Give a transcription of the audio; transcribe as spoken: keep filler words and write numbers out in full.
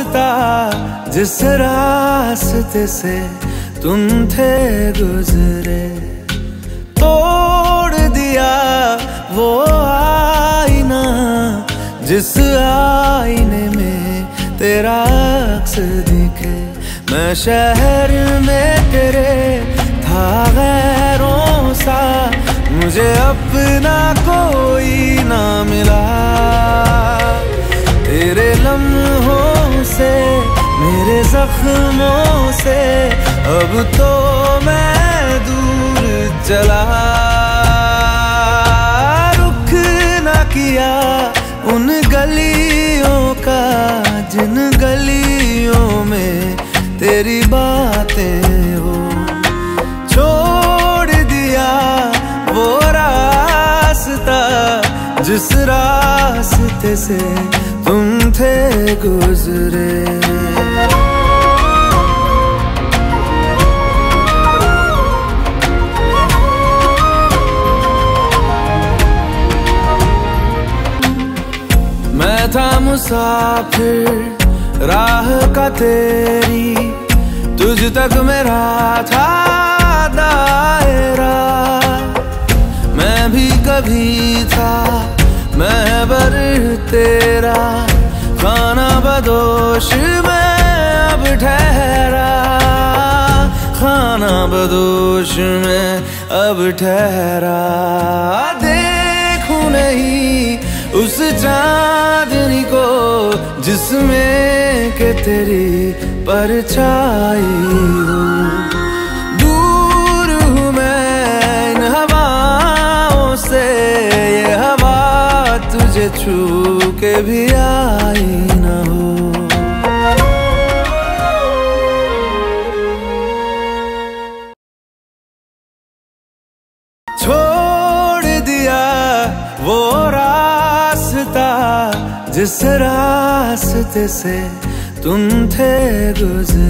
रास्ता जिस रास्ते से तुम थे गुजरे, तोड़ दिया वो आईना जिस आईने में तेरा अक्स दिखे। मैं शहर में तेरे था गैरों सा, मुझे अपना कोई ना मिला। तेरे लम्हों से मेरे जख्मों से अब तो मैं दूर चला। रुख ना किया उन गलियों का जिन गलियों में तेरी बातें हो, छोड़ दिया वो रास्ता जिस रास्ते से तुम थे गुजरे। मैं था मुसाफिर राह का तेरी, तुझ तक मेरा था दायरा। मैं भी कभी था महबर तेरा, खाना बदोश में अब ठहरा। खाना बदोश में अब ठहरा। देखूं नहीं उस चांदनी को जिसमें के तेरी परछाई हो। दूर हूँ मैं इन हवाओं से, ये हवा तुझे छू के भी आई न हो। छोड़ दिया वो रास्ता जिस रास्ते से तुम थे गुजरे।